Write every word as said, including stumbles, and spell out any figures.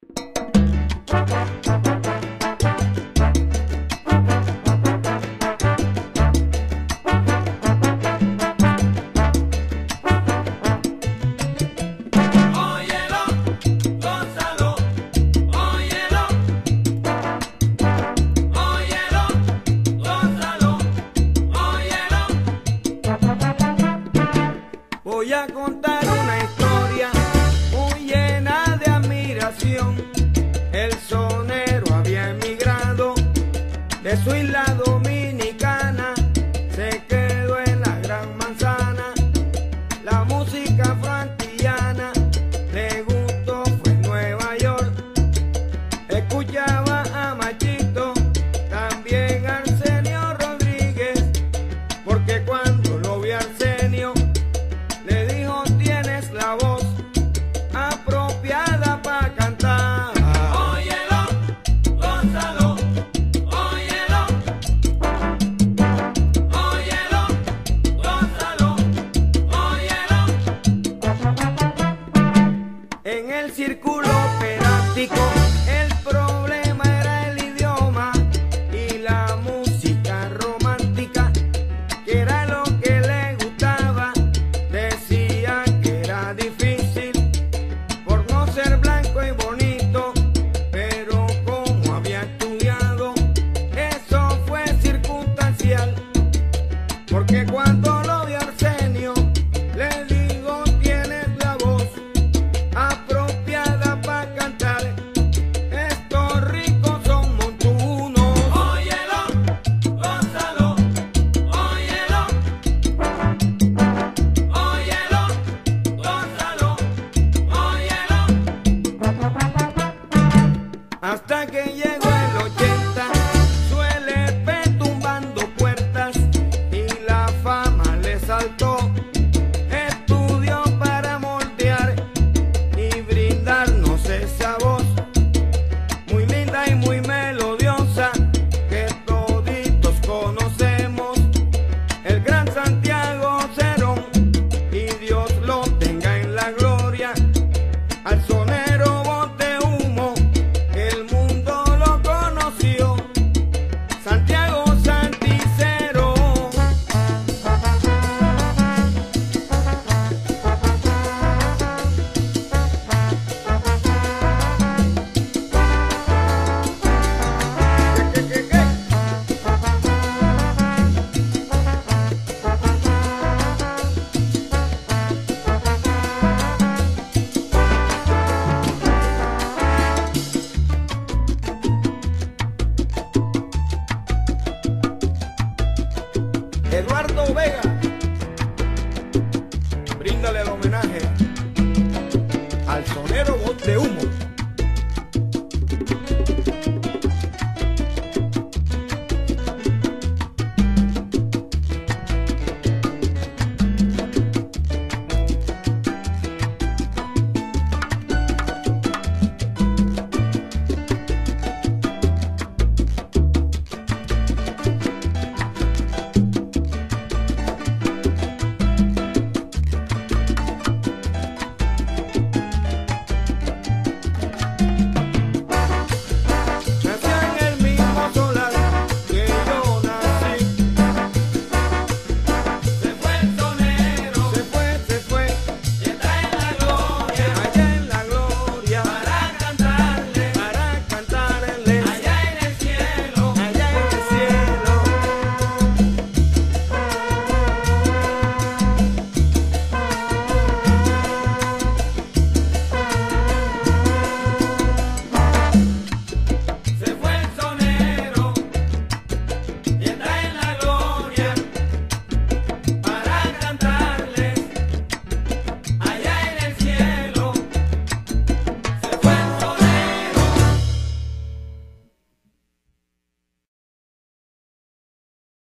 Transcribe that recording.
Voy a contar una historia muy llena de admiración. El sonero había emigrado de su isla dominicana, se quedó en la Gran Manzana. La música afroantillana le gustó, fue en Nueva York. Escuchaba a Machito, también a Arsenio Rodríguez, porque cuando lo vi a Arsenio le dijo: tienes la voz apropiada para cantar. Óyelo, gózalo, óyelo, óyelo, gózalo, óyelo. En el círculo operático el problema era el idioma y la música romántica, que era lo que le gustaba. Decía que era difícil por no ser blanco y bonito, pero como había estudiado, eso fue circunstancial. Porque cuando lo vio Arsenio, le digo: tienes la voz apropiada para cantar. Estos ricos son montunos. Óyelo, gózalo, óyelo, óyelo, gózalo, óyelo. Hasta que llegó el ochenta, su L P tumbando puertas y la fama le saltó. Estudió para moldear y brindarnos esa voz muy linda y muy melodiosa que toditos conocemos. El gran Santiago Cerón, y Dios lo tenga en la gloria. Al sonero Voz de Humo el mundo lo conoció. Santiago Santicero. ¿Qué, qué, qué, qué? Eduardo Vega, bríndale el homenaje al sonero Voz de Humo.